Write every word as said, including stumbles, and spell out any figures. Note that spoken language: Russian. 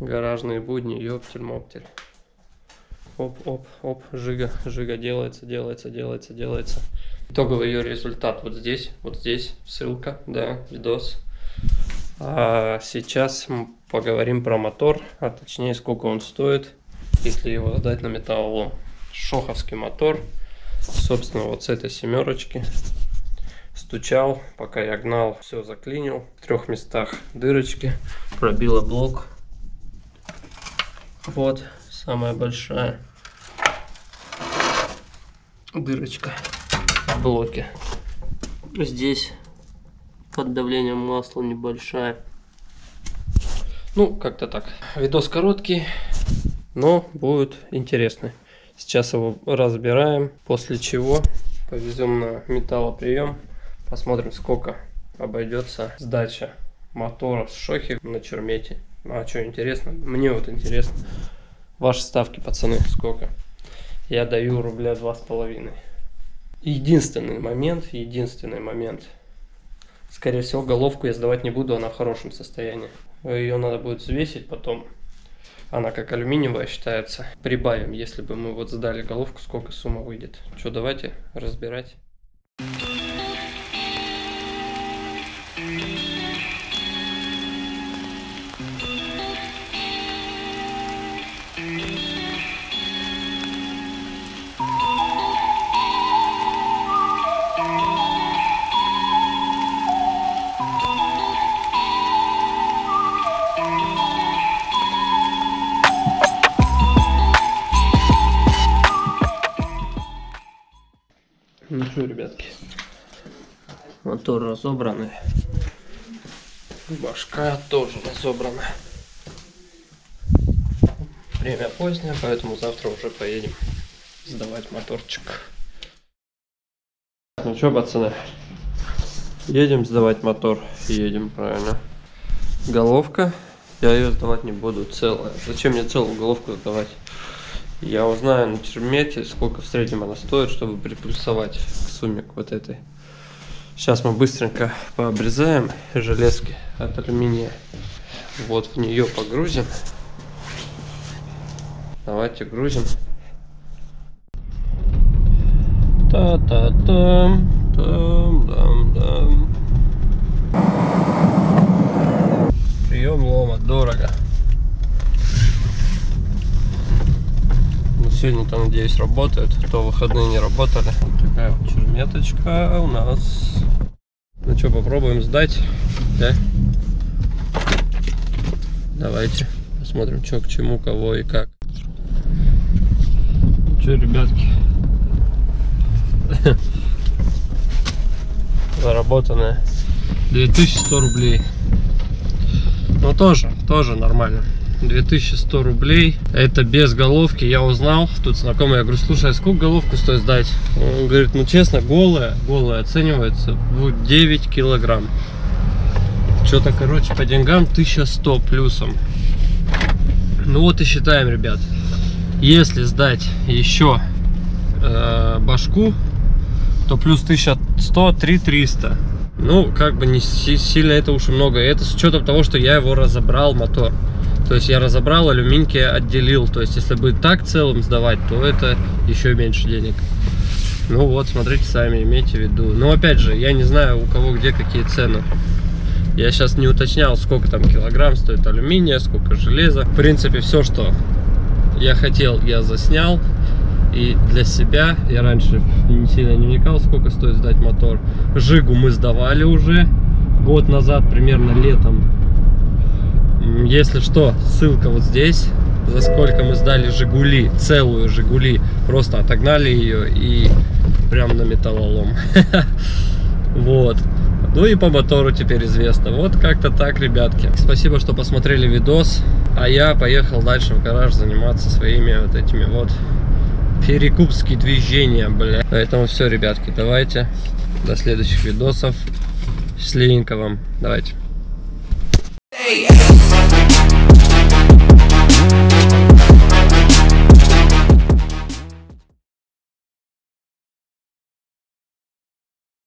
Гаражные будни, ёптель-моптель. Оп-оп-оп, жига, жига делается, делается, делается, делается. Итоговый ее результат вот здесь, вот здесь, ссылка, да, видос. А сейчас мы поговорим про мотор, а точнее сколько он стоит, если его сдать на металлолом. Шоховский мотор, собственно, вот с этой семерочки. Стучал, пока я гнал, все заклинил. В трех местах дырочки, пробило блок. Вот самая большая дырочка в блоке. Здесь под давлением масла небольшая. Ну, как-то так. Видос короткий, но будет интересный. Сейчас его разбираем, после чего повезем на металлоприем. Посмотрим, сколько обойдется сдача мотора с Шохи на Чермете. А что интересно? Мне вот интересно. Ваши ставки, пацаны, сколько? Я даю рубля два с половиной. Единственный момент, единственный момент. Скорее всего, головку я сдавать не буду, она в хорошем состоянии. Ее надо будет взвесить потом. Она как алюминиевая считается. Прибавим, если бы мы вот сдали головку, сколько сумма выйдет. Что, давайте разбирать. Ну что, ребятки, мотор разобранный, башка тоже разобрана. Время позднее, поэтому завтра уже поедем сдавать моторчик. Ну что, пацаны, едем сдавать мотор, едем, правильно. Головка, я ее сдавать не буду целая. Зачем мне целую головку сдавать? Я узнаю на Чермете, сколько в среднем она стоит, чтобы приплюсовать к сумме к вот этой. Сейчас мы быстренько пообрезаем железки от алюминия. Вот в нее погрузим. Давайте грузим. Та-та-там, там-дам-дам. Прием лома дорого. Сегодня там, надеюсь, работают, то выходные не работали. Вот такая вот черметочка у нас. Ну что, попробуем сдать, да? Давайте посмотрим, что к чему, кого и как. Ну что, ребятки, заработанное две тысячи сто рублей. Ну тоже, тоже нормально. две тысячи сто рублей, это без головки. Я узнал, тут знакомый, я говорю, слушай, а сколько головку стоит сдать? Он говорит, ну честно, голая, голая оценивается в девять килограмм. Что-то, короче, по деньгам тысяча сто плюсом. Ну вот и считаем, ребят, если сдать еще э, башку, то плюс тысяча сто, три тысячи триста. Ну, как бы не сильно это уж и много. И это с учетом того, что я его разобрал, мотор. То есть я разобрал, алюминьки отделил. То есть если будет так целым сдавать, то это еще меньше денег. Ну вот, смотрите сами, имейте в виду. Но опять же, я не знаю, у кого где какие цены. Я сейчас не уточнял, сколько там килограмм стоит алюминия, сколько железа. В принципе, все, что я хотел, я заснял. И для себя, я раньше не сильно не вникал, сколько стоит сдать мотор. Жигу мы сдавали уже год назад, примерно летом. Если что, ссылка вот здесь, за сколько мы сдали Жигули, целую Жигули, просто отогнали ее и прям на металлолом. Вот. Ну и по мотору теперь известно. Вот как-то так, ребятки. Спасибо, что посмотрели видос, а я поехал дальше в гараж заниматься своими вот этими вот перекупские движения, бля. Поэтому все, ребятки, давайте до следующих видосов. Счастливенько вам. Давайте. Hey.